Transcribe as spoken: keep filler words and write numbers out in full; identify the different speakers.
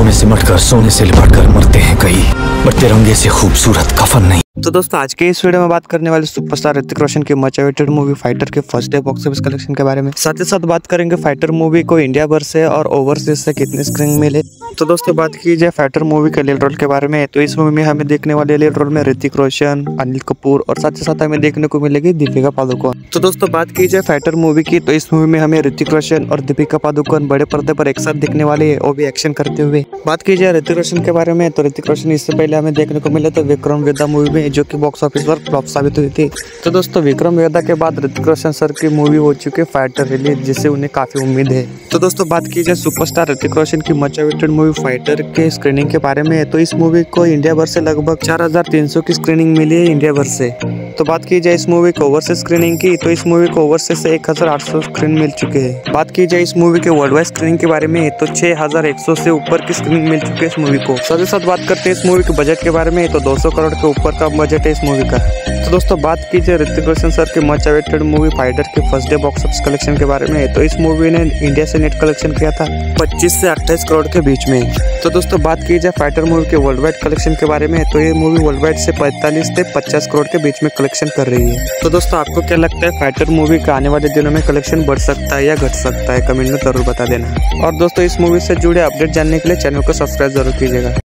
Speaker 1: में सिमट कर सोने से लिपट कर मरते हैं कई, पर तिरंगे से खूबसूरत कफन नहीं।
Speaker 2: तो दोस्तों आज के इस वीडियो में बात करने वाले सुपरस्टार ऋतिक रोशन की मच अवेटेड मूवी फाइटर के first day box office collection के बारे में। साथ ही साथ बात करेंगे फाइटर मूवी को इंडिया भर से और ओवरसीज से कितने स्क्रीन मिले। तो दोस्तों बात की जाए फाइटर मूवी के लीड रोल के बारे में, तो इस मूवी में हमें देखने वाले लीड रोल में ऋतिक रोशन, अनिल कपूर और साथ ही साथ हमें देखने को मिलेगी दीपिका पादुकोण। तो दोस्तों बात की जाए फाइटर मूवी की, तो इस मूवी में हमें ऋतिक रोशन और दीपिका पादुकोण बड़े पर्दे पर एक साथ दिखने वाले है, वो भी एक्शन करते हुए। बात की जाए ऋतिक रोशन के बारे में, तो ऋतिक रोशन इससे पहले हमें देखने को मिले तो विक्रम वेदा मूवी में, जो की बॉक्स ऑफिस पर फ्लॉप साबित हुई थी। तो दोस्तों विक्रम वेदा के बाद ऋतिक रोशन सर की मूवी हो चुकी है फाइटर रिलीज, जिससे उन्हें काफी उम्मीद है। तो दोस्तों बात की जाए सुपरस्टार ऋतिक रोशन की मच अवेटेड मूवी फाइटर के स्क्रीनिंग के बारे में, तो इस मूवी को इंडिया भर से लगभग चार हजार तीन सौ की स्क्रीनिंग मिली है इंडिया भर से। तो बात की जाए इस मूवी को ओवरसीज स्क्रीनिंग की, तो इस मूवी को ओवरसीज से एक हजार आठ सौ स्क्रीन मिल चुके हैं। बात की जाए इस मूवी के वर्ल्ड वाइड स्क्रीनिंग के बारे में, तो छह हजार एक सौ से ऊपर की स्क्रीनिंग मिल चुकी है इस मूवी को। साथ ही साथ बात करते हैं इस मूवी के बजट के बारे में, तो दो सौ करोड़ के ऊपर का बजट है इस मूवी का। तो दोस्तों बात की जाए ऋतिक रोशन सर की मच अवेटेड मूवी फाइटर के first day box office collection के बारे में, तो इस मूवी ने इंडिया से नेट कलेक्शन किया था पच्चीस से अट्ठाईस करोड़ के बीच में। तो दोस्तों बात की जाए फाइटर मूवी के वर्ल्ड वाइड कलेक्शन के बारे में, तो ये मूवी वर्ल्ड वाइड से पैंतालीस से पचास करोड़ के बीच में कलेक्शन कर रही है। तो दोस्तों आपको क्या लगता है फाइटर मूवी का आने वाले दिनों में कलेक्शन बढ़ सकता है या घट सकता है, कमेंट में जरूर बता देना। और दोस्तों इस मूवी से जुड़े अपडेट जानने के लिए चैनल को सब्सक्राइब जरूर कीजिएगा।